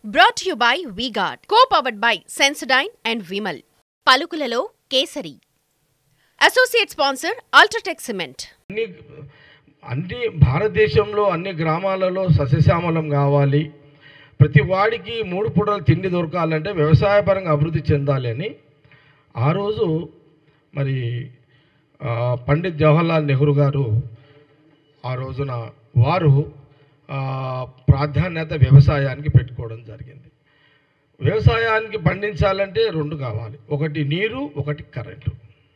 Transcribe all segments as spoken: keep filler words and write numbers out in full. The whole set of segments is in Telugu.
Brought to you by V-Guard, co-powered by Sensodyne and Vimal. పలుకులలో kesari. Associate sponsor Ultratech Cement. అన్ని అన్ని భారతదేశంలో అన్ని గ్రామాలలో సస్యశ్యామలం కావాలి, ప్రతి వాడికి మూడు పూటల తిండి దొరకాలంటే వ్యవసాయపరంగా అభివృద్ధి చెందాలి అని ఆ రోజు మరి పండిత్ జవహర్లాల్ నెహ్రూ గారు ఆ రోజున వారు ప్రాధాన్యత వ్యవసాయానికి పెట్టుకోవడం జరిగింది. వ్యవసాయానికి పండించాలంటే రెండు కావాలి, ఒకటి నీరు, ఒకటి కరెంటు.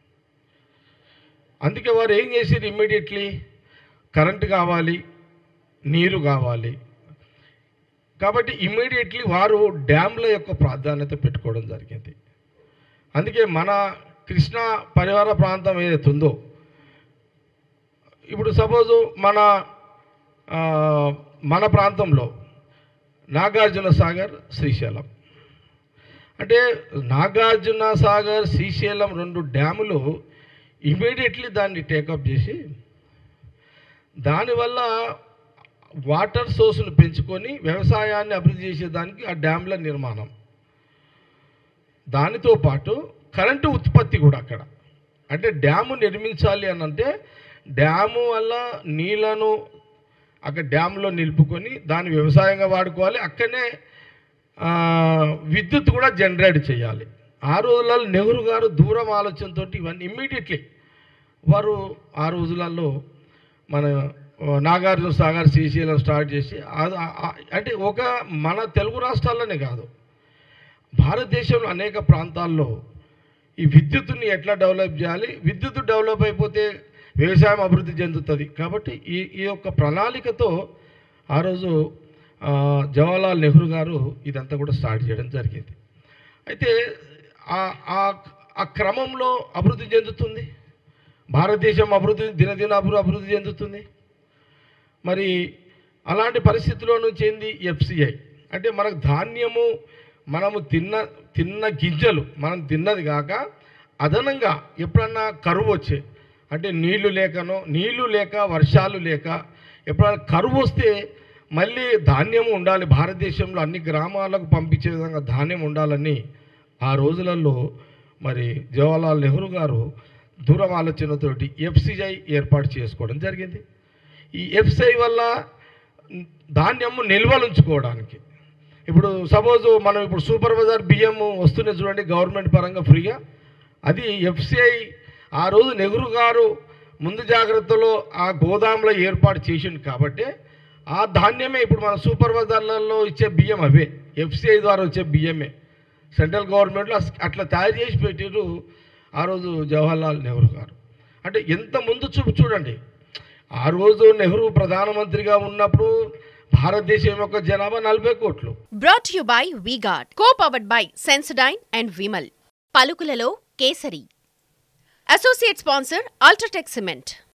అందుకే వారు ఏం చేసారు, ఇమ్మీడియట్లీ కరెంటు కావాలి, నీరు కావాలి కాబట్టి ఇమ్మీడియట్లీ వారు డ్యామ్ల యొక్క ప్రాధాన్యత పెట్టుకోవడం జరిగింది. అందుకే మన కృష్ణా పరివార ప్రాంతం ఏదైతే ఉందో, ఇప్పుడు సపోజు మన మన ప్రాంతంలో నాగార్జున సాగర్, శ్రీశైలం, అంటే నాగార్జున సాగర్, శ్రీశైలం రెండు డ్యాములు ఇమీడియట్లీ దాన్ని టేకప్ చేసి దానివల్ల వాటర్ సోర్స్ను పెంచుకొని వ్యవసాయాన్ని అభివృద్ధి చేసేదానికి ఆ డ్యామ్ల నిర్మాణం, దానితో పాటు కరెంటు ఉత్పత్తి కూడా అక్కడ. అంటే డ్యాము నిర్మించాలి అని అంటే డ్యాము వల్ల నీళ్లను అక్కడ డ్యామ్లో నిలుపుకొని దాన్ని వ్యవసాయంగా వాడుకోవాలి, అక్కడనే విద్యుత్ కూడా జనరేట్ చేయాలి. ఆ రోజులలో నెహ్రూ గారు దూరం ఆలోచనతో ఇవన్నీ ఇమ్మీడియట్లీ వారు ఆ రోజులలో మన నాగార్జున సాగర్, శ్రీశైలం స్టార్ట్ చేసి అంటే ఒక మన తెలుగు రాష్ట్రాల్లోనే కాదు, భారతదేశంలో అనేక ప్రాంతాల్లో ఈ విద్యుత్తుని ఎట్లా డెవలప్ చేయాలి, విద్యుత్ డెవలప్ అయిపోతే వ్యవసాయం అభివృద్ధి చెందుతుంది. కాబట్టి ఈ ఈ యొక్క ప్రణాళికతో ఆ రోజు జవహర్లాల్ నెహ్రూ గారు ఇదంతా కూడా స్టార్ట్ చేయడం జరిగింది. అయితే ఆ క్రమంలో అభివృద్ధి చెందుతుంది భారతదేశం, అభివృద్ధి దినదిన అభివృద్ధి చెందుతుంది. మరి అలాంటి పరిస్థితిలో నుంచి ఏంది ఎఫ్సిఐ అంటే మనకు ధాన్యము, మనము తిన్న తిన్న గింజలు మనం తిన్నది కాక అదనంగా ఎప్పుడన్నా కరువు వచ్చే, అంటే నీళ్లు లేకనో నీళ్లు లేక వర్షాలు లేక ఎప్పుడైనా కరువు వస్తే మళ్ళీ ధాన్యము ఉండాలి, భారతదేశంలో అన్ని గ్రామాలకు పంపించే విధంగా ధాన్యం ఉండాలని ఆ రోజులలో మరి జవహర్లాల్ నెహ్రూ గారు దూరం ఆలోచనతోటి ఎఫ్సిఐ ఏర్పాటు చేసుకోవడం జరిగింది. ఈ ఎఫ్సిఐ వల్ల ధాన్యము నిల్వలు ఉంచుకోవడానికి, ఇప్పుడు సపోజు మనం ఇప్పుడు సూపర్ బజార్ బియ్యం వస్తున్నాయి చూడండి గవర్నమెంట్ పరంగా ఫ్రీగా, అది ఎఫ్సిఐ ఆ రోజు నెహ్రూ గారు ముందు జాగ్రత్తలో ఆ గోదాంలో ఏర్పాటు చేసింది కాబట్టి ఆ ధాన్యమే ఇప్పుడు మన సూపర్ బజార్లలో ఇచ్చే బియ్యం అవే ఎఫ్సిఐ ద్వారా వచ్చే బియ్యమే. సెంట్రల్ గవర్నమెంట్లో అట్లా తయారు చేసి పెట్టారు ఆ రోజు జవహర్లాల్ నెహ్రూ గారు. అంటే ఎంత ముందు చూపు చూడండి, ఆ రోజు నెహ్రూ ప్రధానమంత్రిగా ఉన్నప్పుడు భారతదేశం యొక్క జనాభా నలభై కోట్లు. Brought to you by V-Guard, co-powered by Sensodyne and Vimal. పలుకులలో kesari. Associate sponsor Ultratech Cement.